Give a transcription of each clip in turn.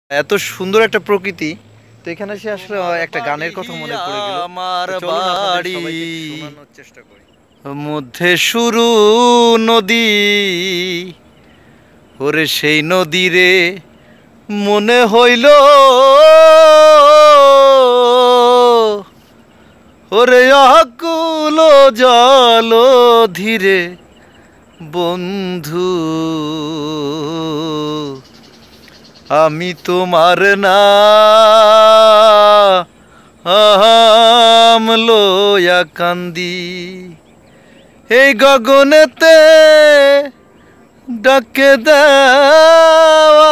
এত সুন্দর একটা প্রকৃতি। তো এখানে এসে আসলে একটা গানের কথা মনে পড়ে গেল। আমার তো চলুন আপনাদের বাড়ি সবাইকে একটু শোনানোর চেষ্টা করি। মধ্যে শুরু নদী, ওরে সেই নদী রে মনে হইল, ওরে আকুল জল ধীরে বন্ধু, আমি তোমার না লয়া কান্দি, এই গগনেতে ডাকে দেওয়া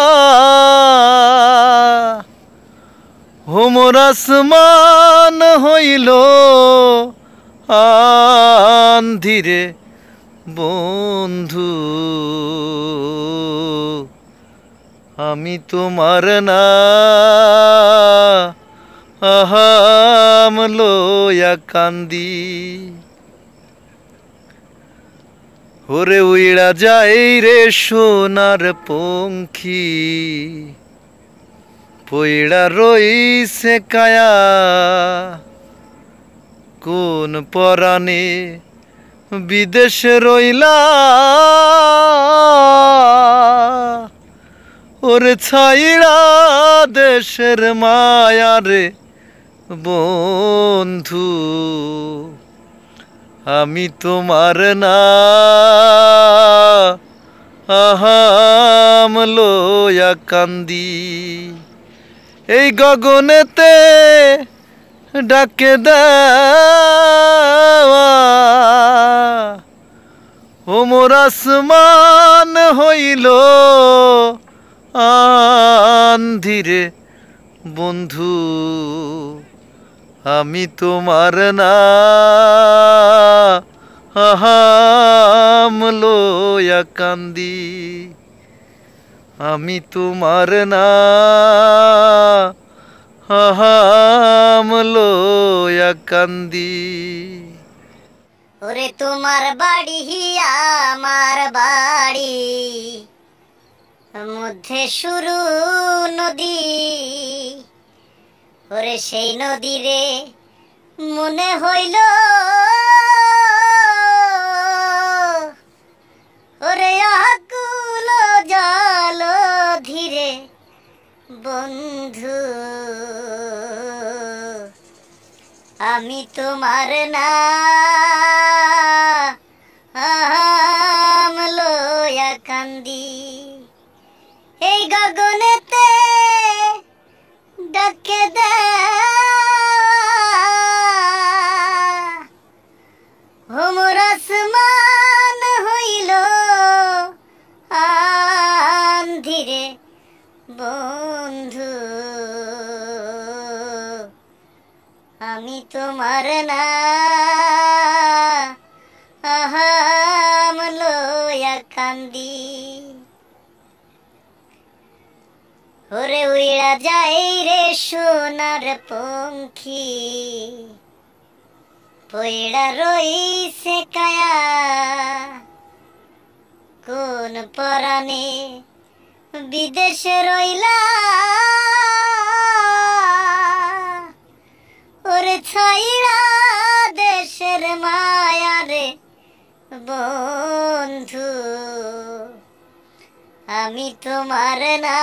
হোমর আসমান হইল আন্ধিরে বন্ধু, আমি তোমার না লয়া কান্দি, ওরে উইড়া যাই রে সোনার পঙ্খী, পইড়া রইছে কায়া কোন পরাণে বিদেশে রইলা, ওরে ছাইড়া দেশের মায়ারে বন্ধু, আমি তোমার না লয়া কান্দি, এই গগনেতে ডাকে দেওয়া হোমর আসমান হইল আন্ধিরে বন্ধু, আমি তোমার না লয়া কান্দি, আমি তোমার না লয়া কান্দি। ওরে তোমার বাড়ি আমার বাড়ি, মধ্যে শুরু নদী, ওরে সেই নদী রে মনে হইল, ওরে আকুল জল ধীরে বন্ধু, আমি তোমার না লয়া কান্দি, এই গগনেতে ডাকে হোমর আসমান হইল আন্ধিরে বন্ধু, আমি তোমার না লয়া কান্দি, ওরে উইড়া যাই রে সোনার পঙ্খী, পইড়া রইছে কায়া কোন পরাণে বিদেশে রইলা, ওরে ছাইড়া দেশের মায়ারে বন্ধু, আমি তোমার না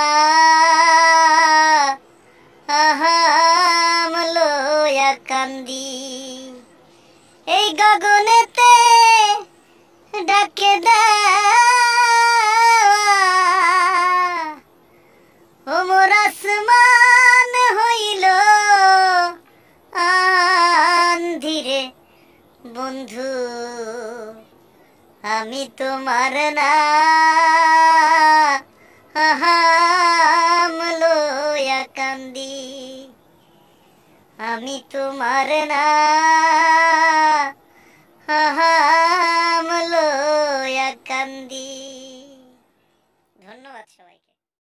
লয়া কান্দি, এই গগনেতে ডাকে হোমর আসমান হইল আন্ধিরে বন্ধু, আমি তোমার না লয়া কান্দি, আমি তোমার না লয়া কান্দি।